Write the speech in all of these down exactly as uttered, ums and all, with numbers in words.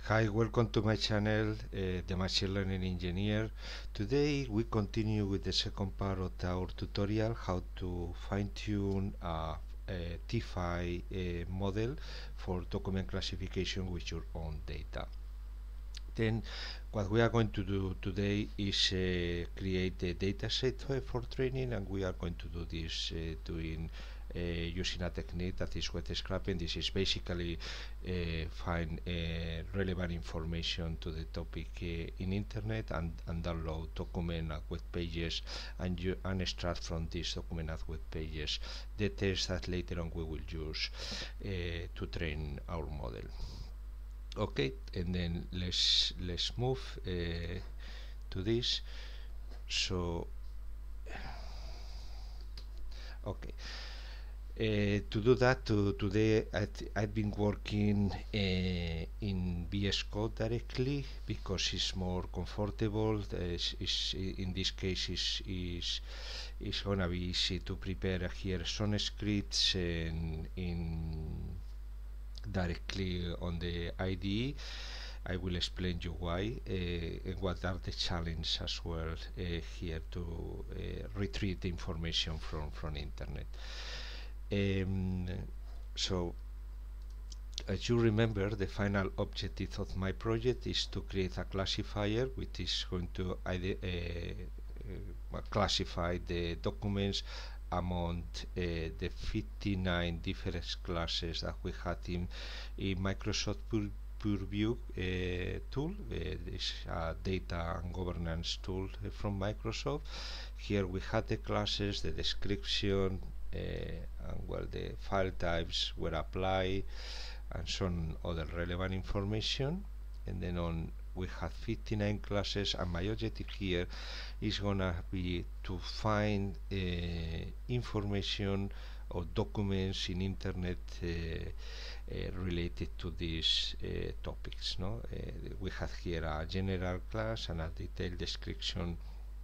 Hi, welcome to my channel, uh, The Machine Learning Engineer. Today we continue with the second part of our tutorial, how to fine-tune a, a T F I uh, model for document classification with your own data. Then what we are going to do today is uh, create a dataset for, for training, and we are going to do this uh, doing uh, using a technique that is wet scraping. This is basically uh, find uh, relevant information to the topic uh, in internet and, and download document and web pages and, you, and extract from this document and web pages the text that later on we will use uh, to train our model. Okay, and then let's let's move uh, to this. So okay, uh, to do that, to, today I I've been working uh, in V S Code directly because it's more comfortable. Uh, it's, it's, in this case, is is it's gonna be easy to prepare here some scripts in, in directly on the I D E. I will explain you why uh, and what are the challenges as well uh, here to uh, retrieve the information from from internet. Um, so as you remember, the final objective of my project is to create a classifier which is going to uh, uh, classify the documents among uh, the fifty-nine different classes that we had in, in Microsoft Pur Purview uh, tool. Uh, this uh, data and governance tool uh, from Microsoft. Here we had the classes, the description, uh, and well, the file types were applied, and some other relevant information. And then on we have fifty-nine classes, and my objective here is gonna be to find uh, information or documents in internet uh, uh, related to these uh, topics. No, uh, we have here a general class and a detailed description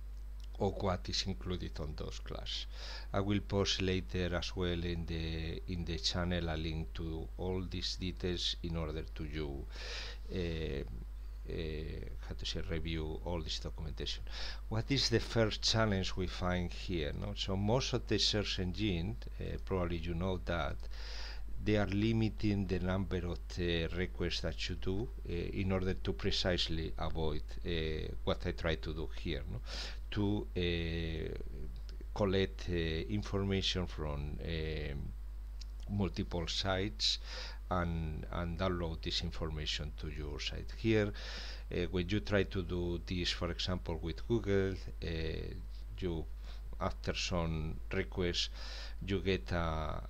of what is included on those classes. I will post later as well in the in the channel a link to all these details in order to you uh, uh, how to say review all this documentation. What is the first challenge we find here? No? So most of the search engine, uh, probably you know that, they are limiting the number of uh, requests that you do uh, in order to precisely avoid uh, what I try to do here, no? to uh, collect uh, information from uh, multiple sites and, and download this information to your site. Here, uh, when you try to do this, for example, with Google, uh, you after some requests, you get a,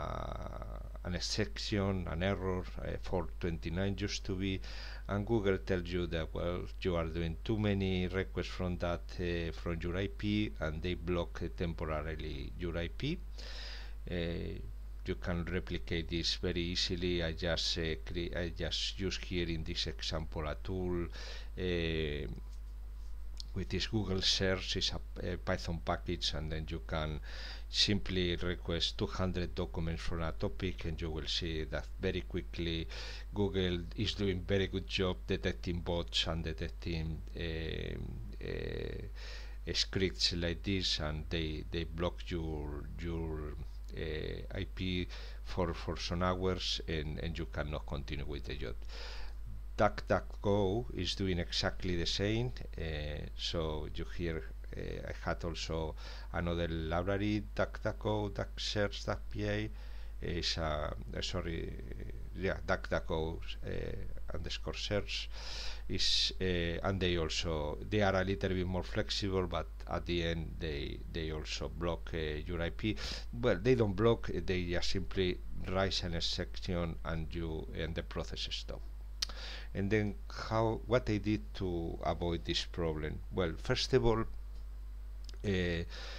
a an exception, an error, uh, four twenty-nine used to be, and Google tells you that, well, you are doing too many requests from that uh, from your I P, and they block uh, temporarily your I P. Uh, you can replicate this very easily. I just uh, I just use here in this example a tool uh, with this Google search. Is a, a Python package, and then you can simply request two hundred documents from a topic, and you will see that very quickly Google is doing very good job detecting bots and detecting uh, uh, scripts like this, and they they block your your uh, I P for for some hours, and and you cannot continue with the job. DuckDuckGo is doing exactly the same. Uh, so you hear uh, I had also another library, DuckDuckGo, DuckSearch.pa is uh, uh, sorry, yeah, DuckDuckGo uh, underscore search is, uh, and they also they are a little bit more flexible, but at the end they they also block uh, your I P. Well, they don't block; they just simply raise an exception, and you and the process stop. And then how what I did to avoid this problem? Well, first of all, uh,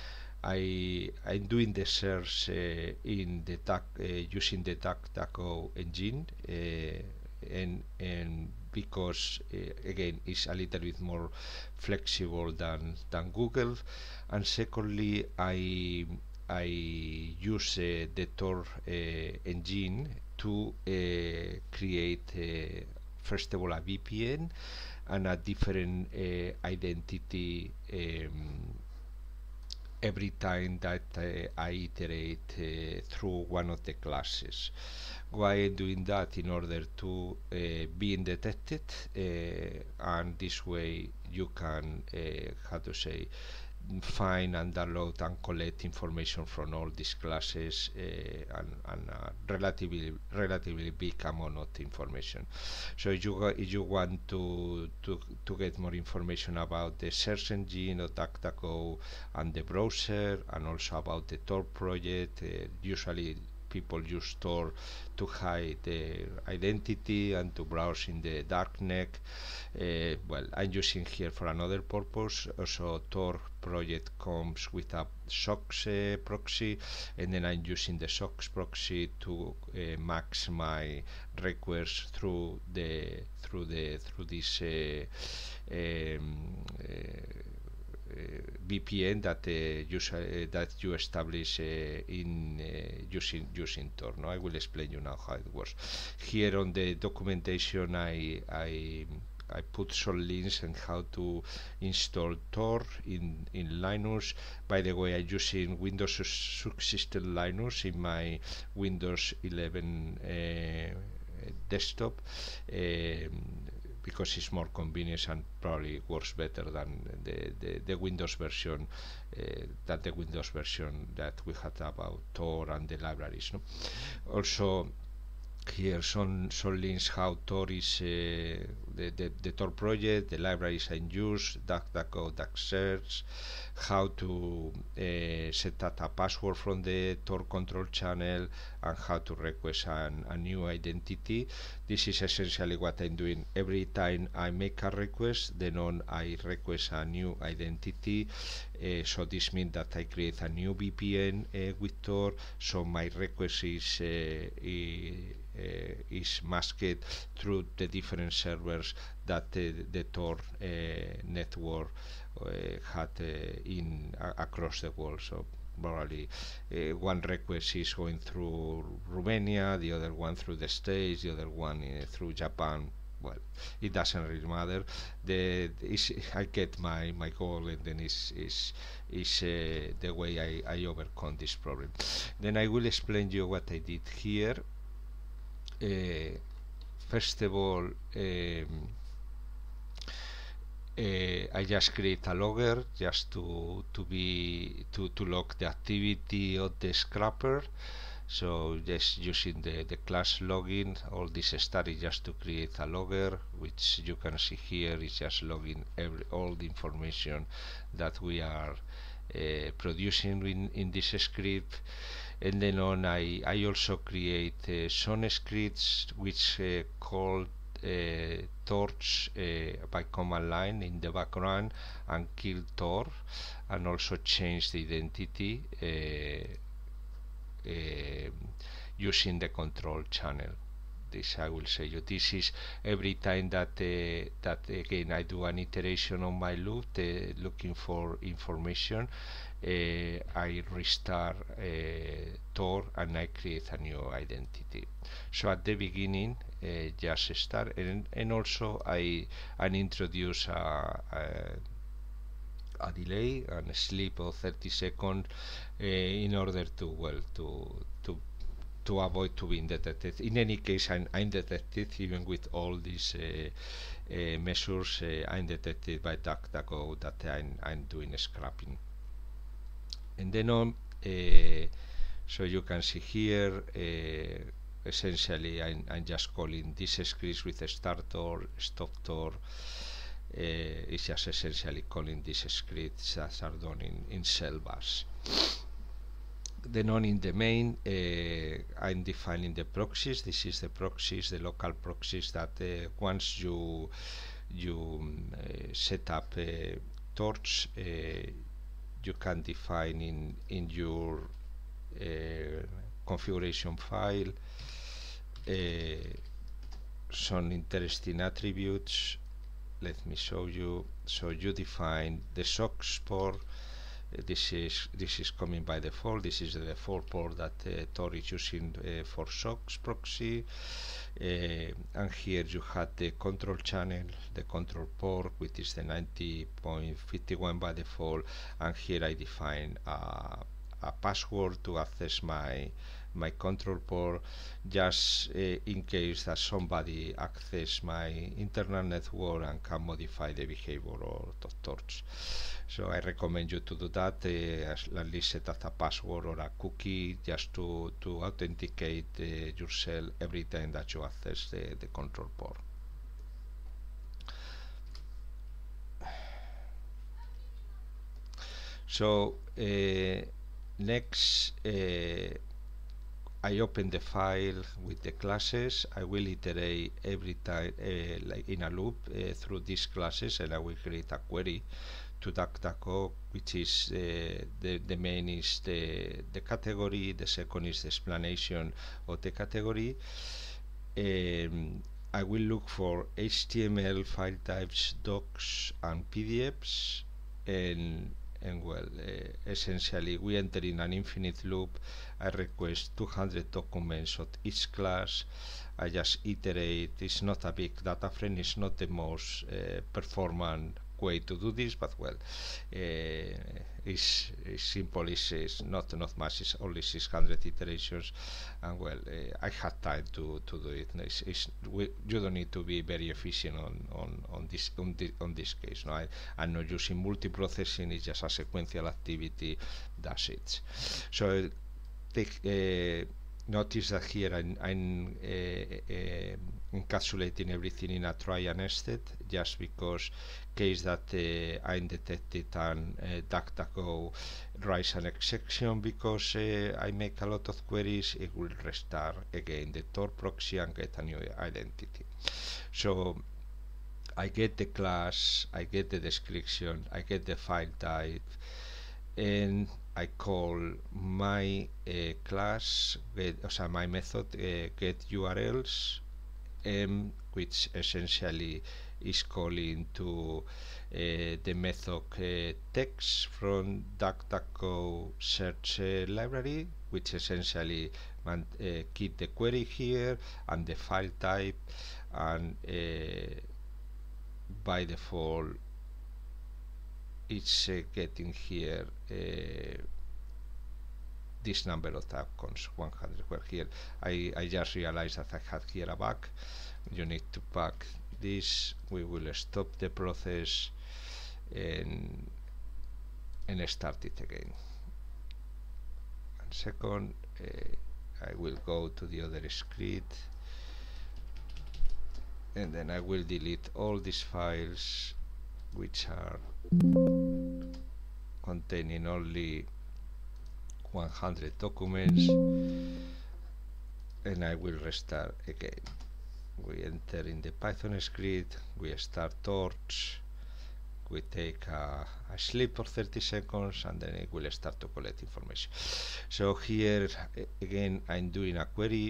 I I'm doing the search uh, in the duck uh, using the DuckDuckGo engine, uh, and and because uh, again it's a little bit more flexible than than Google, and secondly I I use uh, the Tor uh, engine to uh, create uh, first of all a V P N and a different uh, identity um, every time that uh, I iterate uh, through one of the classes. Why I'm doing that? In order to uh, being detected, uh, and this way you can, uh, how to say, find and download and collect information from all these classes, uh, and, and uh, relatively relatively big amount of information. So if you if you want to to to get more information about the search engine or DuckDuckGo and the browser, and also about the Tor project, uh, usually people use Tor to hide their identity and to browse in the darknet. Uh, well, I'm using here for another purpose. Also, Tor project comes with a SOX uh, proxy, and then I'm using the SOX proxy to uh, max my requests through the through the through this uh, um, uh, V P N that uh, you uh, that you establish uh, in uh, using using Tor. No, I will explain you now how it works. Here on the documentation, I I I put some links on how to install Tor in in Linux. By the way, I'm using Windows subsystem Linux in my Windows eleven uh, desktop. Um, because it's more convenient and probably works better than the, the, the Windows version, uh, than the Windows version that we had about Tor and the libraries. No? Also, here some some links how Tor is uh, the, the the Tor project, the libraries I use, DuckDuckGo, DuckSearch, how to uh, set up a password from the Tor control channel, and how to request an, a new identity. This is essentially what I'm doing every time I make a request. Then on I request a new identity. Uh, so this means that I create a new V P N uh, with Tor. So my request is uh, uh, is masked through the different servers that uh, the Tor uh, network uh, had uh, in uh, across the world. So probably uh, one request is going through Romania, the other one through the States, the other one uh, through Japan. Well, it doesn't really matter. The is I get my my goal, and then is is is uh, the way I, I overcome this problem. Then I will explain you what I did here. Uh, first of all, um, uh, I just create a logger just to to be to to log the activity of the scrapper. So just using the the class login, all this stuff is just to create a logger, which you can see here is just logging every all the information that we are uh, producing in in this script. And then on I, I also create uh, some scripts which uh, call uh, torch uh, by command line in the background and kill Tor, and also change the identity uh, uh, using the control channel. This I will say you. This is every time that uh, that again I do an iteration on my loop, uh, looking for information. Uh, I restart uh, Tor and I create a new identity. So at the beginning, uh, just start, and, and also I and introduce a, a, a delay and a sleep of thirty seconds uh, in order to well to to to avoid to being detected. In any case, I'm, I'm detected even with all these uh, uh, measures. Uh, I'm detected by DuckDuckGo that I'm, I'm doing scrapping. And then on, uh, so you can see here, uh, essentially I'm, I'm just calling this script with a start Tor, stop Tor. Uh, it's just essentially calling these scripts that are done in, in cell bus. Then on in the main, uh, I'm defining the proxies. This is the proxies, the local proxies that uh, once you you uh, set up uh, Torch, uh, you can define in in your uh, configuration file uh, some interesting attributes. Let me show you. So you define the SOX port. this is this is coming by default. This is the default port that uh, Tor is using uh, for SOX proxy. Uh, and here you had the control channel, the control port, which is the ninety dot fifty-one by default, and here I define a, a password to access my my control port, just uh, in case that somebody access my internal network and can modify the behavior of Torch. So I recommend you to do that, uh, at least set as a password or a cookie, just to, to authenticate uh, yourself every time that you access the, the control port. So uh, next, uh, I open the file with the classes. I will iterate every time, uh, like in a loop, uh, through these classes, and I will create a query to duckduckgo, which is uh, the the main is the the category. The second is the explanation of the category. Um, I will look for H T M L file types, docs, and P D Fs, and and well, uh, essentially we enter in an infinite loop. I request two hundred documents of each class. I just iterate. It's not a big data frame. It's not the most uh, performant way to do this, but well, uh, it's, it's simple. It's, it's not not much. It's only six hundred iterations, and well, uh, I had time to, to do it. It's, it's, we, you don't need to be very efficient on on, on this on, the, on this case. No, I, I'm not using multiprocessing. It's just a sequential activity. That's it. So take. Uh, Notice that here I'm, I'm uh, uh, encapsulating everything in a try and nested, just because case that uh, I'm detected and uh, DuckDuckGo rise an exception because uh, I make a lot of queries, it will restart again the Tor proxy and get a new identity. So I get the class, I get the description, I get the file type, and I call my uh, class, get, o sea, my method uh, get U R Ls, um, which essentially is calling to uh, the method uh, text from DuckDuckGo search uh, library, which essentially man, uh, keep the query here and the file type, and uh, by default it's uh, getting here uh, this number of outcomes, one hundred. Where here I, I just realized that I had here a bug. You need to pack this. We will stop the process and and start it again. And second, uh, I will go to the other script, and then I will delete all these files which are containing only one hundred documents, and I will restart again. We enter in the Python script, we start Torch, we take a, a sleep for thirty seconds, and then it will start to collect information. So here again I'm doing a query.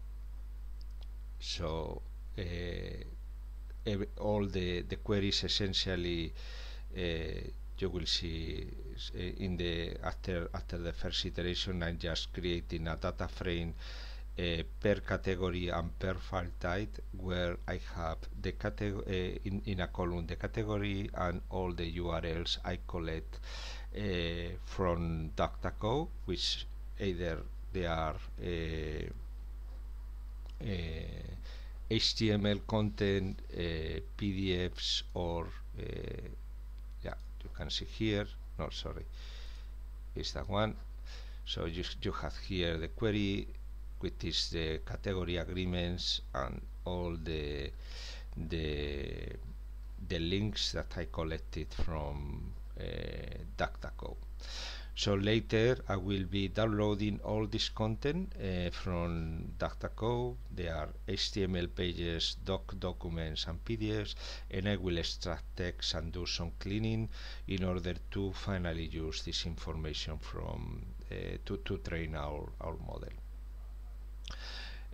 So uh, every, all the, the queries essentially uh, you will see uh, in the after after the first iteration I'm just creating a data frame uh, per category and per file type, where I have the category uh, in, in a column the category and all the U R Ls I collect uh, from DuckDuckGo, which either they are uh, uh, H T M L content, uh, P D Fs, or uh, yeah, you can see here, no sorry, it's that one. So you, you have here the query, which is the category agreements and all the the the links that I collected from uh, DuckDuckGo. So later I will be downloading all this content uh, from DuckDuckGo. There are H T M L pages, doc documents, and P D Fs, and I will extract text and do some cleaning in order to finally use this information from uh, to, to train our, our model.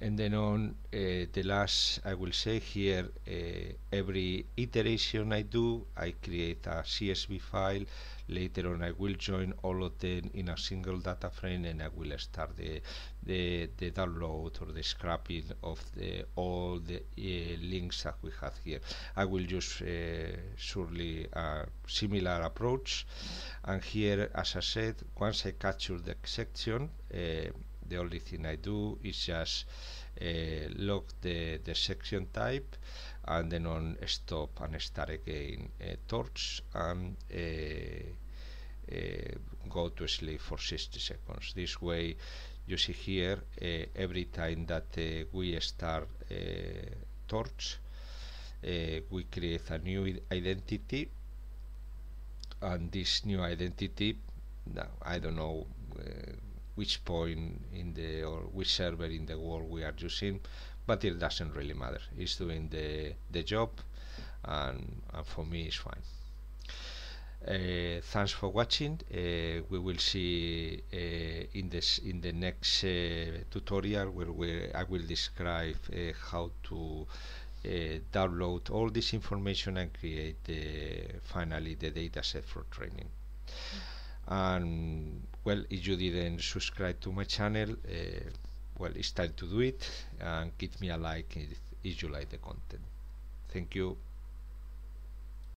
And then on uh, the last, I will say here, uh, every iteration I do, I create a C S V file. Later on, I will join all of them in a single data frame, and I will start the the, the download or the scrapping of the all the uh, links that we have here. I will use uh, surely a similar approach. And here, as I said, once I capture the section, uh, the only thing I do is just uh, log the, the section type, and then on stop and start again uh, torch, and uh, uh, go to sleep for sixty seconds. This way, you see here, uh, every time that uh, we start uh, torch, uh, we create a new identity, and this new identity, now I don't know uh, which point in the or which server in the world we are using, but it doesn't really matter. It's doing the the job, and, and for me it's fine. Uh, thanks for watching. Uh, we will see uh, in this in the next uh, tutorial where we, I will describe uh, how to uh, download all this information and create the, finally the dataset for training. And well, if you didn't subscribe to my channel, uh, well, it's time to do it, and give me a like if, if you like the content. Thank you.